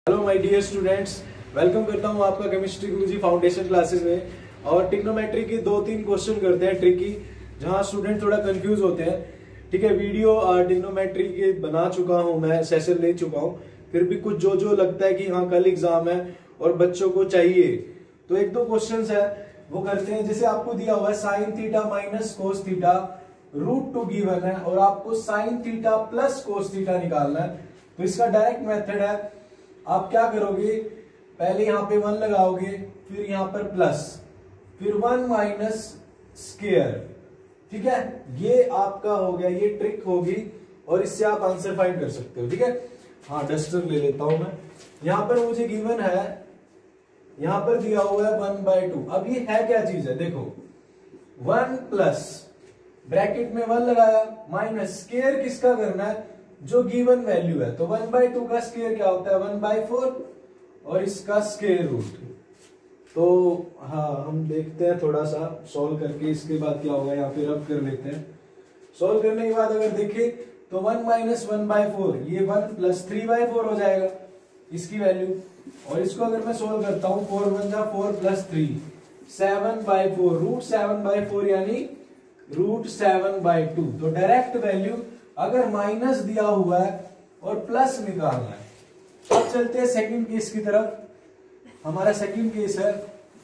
Hello my dear students, welcome करता हूं आपका केमिस्ट्री गुरुजी फाउंडेशन क्लासेस में। और ट्रिग्नोमेट्री के 2-3 क्वेश्चन करते हैं ट्रिकी, जहां स्टूडेंट थोड़ा कंफ्यूज होते हैं। ठीक है, वीडियो ट्रिग्नोमेट्री के बना चुका हूं, मैं सेशन ले चुका हूं, फिर भी कुछ जो लगता है कि हाँ कल एग्जाम है और बच्चों को चाहिए, तो 1-2 क्वेश्चन है वो करते हैं। जैसे आपको दिया हुआ है sine theta minus cos theta √2 given है और आपको sine theta plus cos theta निकालना है। तो इसका डायरेक्ट मेथड है, आप क्या करोगे, पहले यहां पे 1 लगाओगे, फिर यहां पर प्लस, फिर 1 माइनस स्क्वायर। ठीक है, ये आपका हो गया, ये ट्रिक होगी और इससे आप आंसर फाइंड कर सकते हो। ठीक है, हाँ डस्टर ले लेता हूं मैं। यहां पर मुझे गिवन है, यहां पर दिया हुआ है 1/2। अब ये है क्या चीज है, देखो 1 प्लस ब्रैकेट में 1 लगाया माइनस स्क्वायर किसका करना है, जो गिवन वैल्यू है। तो 1/2 का स्क्वायर क्या होता है 1/4 और इसका स्क्वायर रूट। तो हाँ हम देखते हैं थोड़ा सा सॉल्व करके, इसके बाद क्या होगा यहाँ पे रब कर लेते हैं। सॉल्व करने के बाद अगर देखें तो 1 माइनस 1/4 ये 1 प्लस 3/4 हो जाएगा इसकी वैल्यू। और इसको अगर मैं सॉल्व करता हूं 4 1 जा 4 प्लस 3 7/4 √7/4 यानी √7/2। तो डायरेक्ट वैल्यू अगर माइनस दिया हुआ है और प्लस निकालना है। अब चलते हैं सेकंड केस की तरफ। हमारा सेकंड केस है,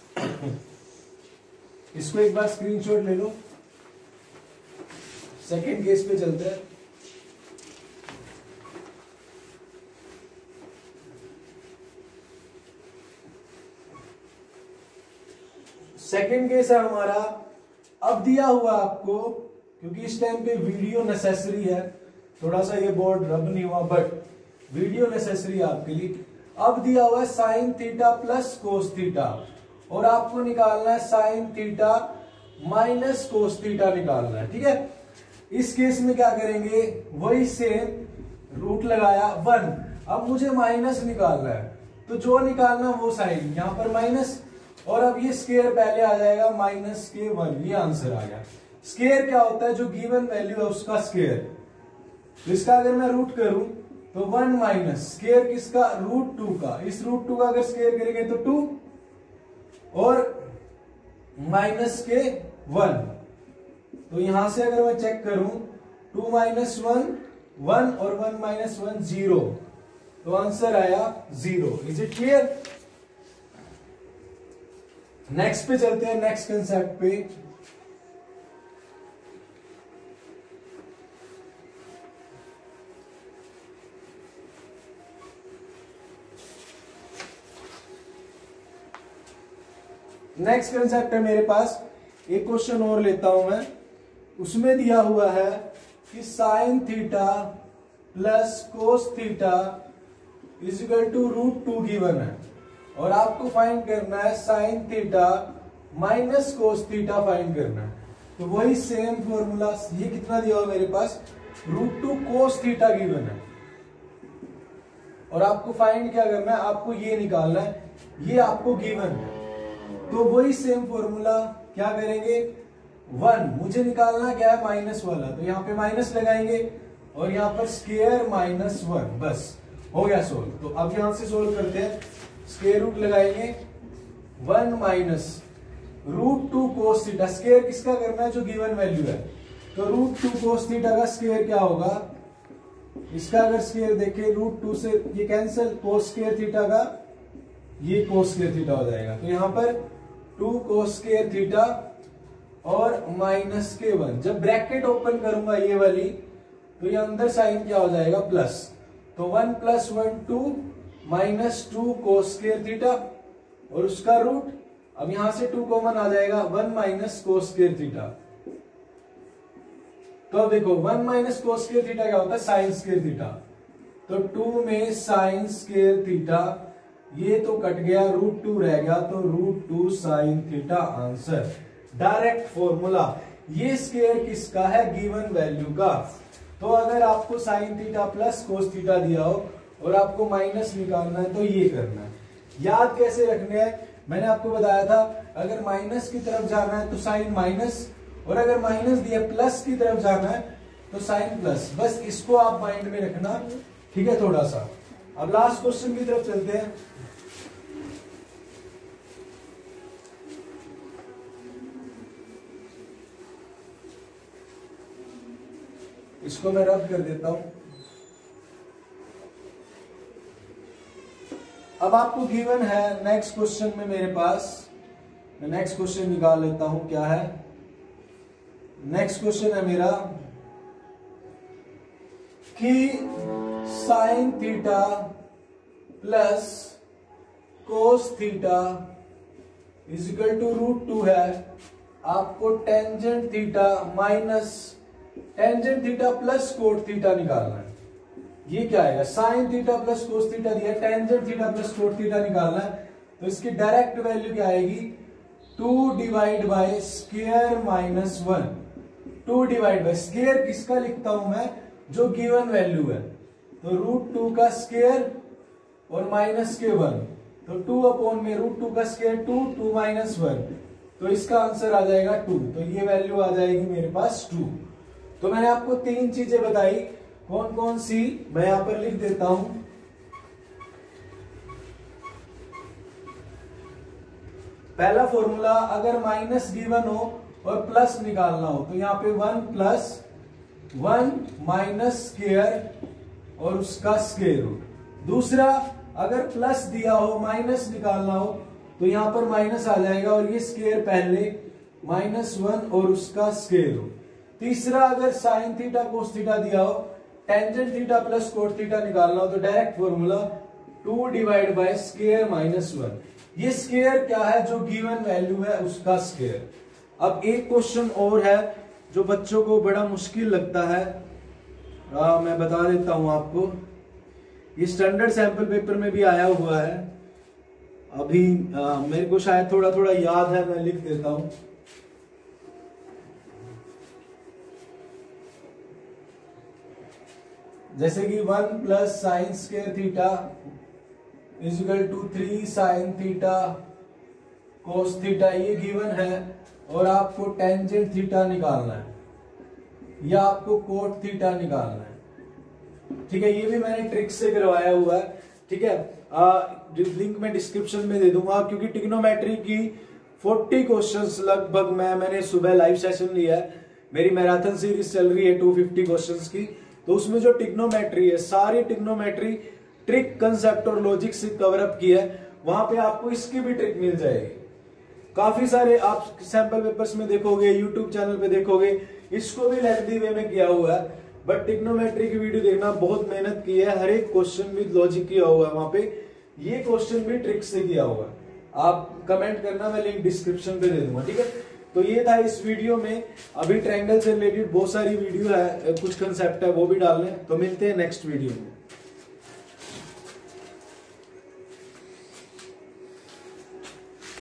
इसको एक बार स्क्रीनशॉट ले लो। सेकंड केस पे चलते हैं। सेकंड केस है हमारा, अब दिया हुआ आपको, क्योंकि इस टाइम पे वीडियो नेसेसरी है, थोड़ा सा ये बोर्ड रब नहीं हुआ बट वीडियो नेसेसरी है आपके लिए। अब दिया हुआ है sine theta plus cos theta और आपको निकालना है sine theta minus cos theta निकालना है। ठीक है, इस केस में क्या करेंगे, वही सेम रूट लगाया 1। अब मुझे माइनस निकालना है, तो जो निकालना वो साइन, यहां पर माइनस, और अब ये स्क्वायर पहले आ जाएगा माइनस के 1। ये आंसर आ गया। स्क्वायर क्या होता है, जो गिवन वैल्यू है उसका स्क्वायर। तो इसका अगर मैं रूट करूं तो 1 माइनस स्क्वायर किसका, √2 का। इस √2 का अगर स्क्वायर करेंगे तो 2 और माइनस के 1। तो यहां से अगर मैं चेक करूं 2 माइनस 1 1 और 1 माइनस 1 0। तो आंसर आया 0। Is it clear. नेक्स्ट पे चलते हैं, नेक्स्ट कंसेप्ट पे। नेक्स्ट कंसेप्ट है मेरे पास, एक क्वेश्चन और लेता हूं मैं। उसमें दिया हुआ है कि sine theta plus cos theta is equal to √2 given है और आपको फाइंड करना है sine theta minus cos theta find करना है। तो वही सेम फॉर्मूला, ये कितना दिया हुआ मेरे पास, √2 कोस थीटा गिवन है और आपको फाइंड क्या करना है, आपको ये निकालना है, ये आपको गिवन है। तो वही सेम फॉर्मूला क्या करेंगे, 1 मुझे निकालना क्या है, माइनस वाला, तो यहाँ पे माइनस लगाएंगे और यहाँ पर स्क्वायर माइनस 1, बस हो गया सोल्व। तो अब यहां से सोल्व करते हैं, स्क्वायर रूट लगाएंगे 1 माइनस √2 कोस थीटा। स्क्वायर किसका करना है, जो गिवन वैल्यू है। तो √2 कोस थीटा का स्क्वायर क्या होगा, इसका अगर स्क्वायर देखें √2 से ये कैंसिल, कोस स्क्वायर थीटा का ये कोस स्क्वायर थीटा हो जाएगा। तो यहां पर 2 कोस स्क्वायर थीटा और माइनस के 1। जब ब्रैकेट ओपन करूंगा ये वाली, तो ये अंदर साइन क्या हो जाएगा, प्लस। तो 1 plus 1 2 minus 2 cos square theta और उसका रूट। अब यहां से 2 कॉमन आ जाएगा, 1 माइनस कोस स्क्वायर थीटा। तो अब देखो 1 माइनस कोस स्क्वायर थीटा क्या होता है, साइन स्क्वायर थीटा। तो 2 में साइन स्क्वायर थीटा, ये तो कट गया, √2 रह गया, तो √2 sine theta answer. Direct formula, ये स्क्वायर किसका है, गिवन वैल्यू का। तो अगर आपको sine theta plus cos theta दिया हो और आपको माइनस निकालना है तो ये करना है। याद कैसे रखने हैं, मैंने आपको बताया था, अगर माइनस की तरफ जाना है तो साइन माइनस, और अगर माइनस दिया प्लस की तरफ जाना है तो साइन प्लस। बस इसको आप माइंड में रखना, ठीक है। थोड़ा सा अब लास्ट क्वेश्चन की तरफ चलते हैं। इसको मैं रब कर देता हूं। अब आपको गिवन है नेक्स्ट क्वेश्चन में मेरे पास, मैं नेक्स्ट क्वेश्चन निकाल लेता हूं। क्या है नेक्स्ट क्वेश्चन? है मेरा कि sine theta plus cos theta is equal to √2 है। आपको tangent theta minus tangent theta plus cot theta निकालना है। ये क्या है? Sine theta plus cos theta दिया, tangent theta plus cot theta निकालना है। तो इसकी डायरेक्ट वैल्यू क्या आएगी? 2 divide by square minus 1। 2 divide by square किसका लिखता हूं मैं? जो गिवन वैल्यू है। तो √2 का स्क्वायर और माइनस के 1, तो 2 अपॉन में √2 का स्क्वायर 2, 2 माइनस 1, तो इसका आंसर आ जाएगा 2। तो ये वैल्यू आ जाएगी मेरे पास 2। तो मैंने आपको 3 चीजें बताई, कौन कौन सी मैं यहां पर लिख देता हूं। पहला फॉर्मूला, अगर माइनस गिवन हो और प्लस निकालना हो तो यहां पे 1 प्लस 1 माइनस स्क्वायर और उसका स्क्वायर रूट। दूसरा, अगर प्लस दिया हो माइनस निकालना हो तो यहां पर माइनस आ जाएगा और ये स्क्वायर पहले -1 और उसका स्क्वायर रूट। तीसरा, अगर साइन थीटा कोस थीटा दिया हो, tangent theta plus cot theta निकालना हो तो direct formula 2 divide by square minus 1। ये स्क्वायर क्या है? जो गिवन वैल्यू है उसका स्क्वायर। अब एक क्वेश्चन और है जो बच्चों को बड़ा मुश्किल लगता है, मैं बता देता हूं आपको। ये स्टैंडर्ड सैंपल पेपर में भी आया हुआ है। अभी मेरे को शायद थोड़ा थोड़ा याद है, मैं लिख देता हूं। जैसे कि 1 plus sine square theta is equal to 3 sine theta cos theta, ये गिवन है और आपको टेंजेंट थीटा निकालना है या आपको कोट थीटा निकालना है। ठीक है, ये भी मैंने ट्रिक से करवाया हुआ है। ठीक है, लिंक मैं डिस्क्रिप्शन में दे दूंगा, क्योंकि ट्रिग्नोमेट्री की 40 क्वेश्चंस लगभग मैंने सुबह लाइव सेशन लिया है। मेरी मैराथन सीरीज चल रही है 250 क्वेश्चंस की, तो उसमें जो ट्रिग्नोमेट्री है, सारी ट्रिग्नोमेट्री ट्रिक, कंसेप्ट और लॉजिक से कवर अप की है। वहां पे आपको इसकी भी ट्रिक मिल जाएगी। काफी सारे आप सैंपल पेपर्स में देखोगे, यूट्यूब चैनल पे देखोगे, इसको भी लेंथी वे में किया हुआ है। बट ट्रिग्नोमेट्री की वीडियो देखना, बहुत मेहनत की है, हर एक क्वेश्चन विद लॉजिक किया हुआ है वहां पे। ये क्वेश्चन भी ट्रिक से किया हुआ है। आप कमेंट करना, मैं लिंक डिस्क्रिप्शन पे दे दूंगा। ठीक है, तो ये था इस वीडियो में। अभी ट्रायंगल से रिलेटेड बहुत सारी वीडियो है, कुछ कंसेप्ट है वो भी डालने, तो मिलते हैं नेक्स्ट वीडियो में।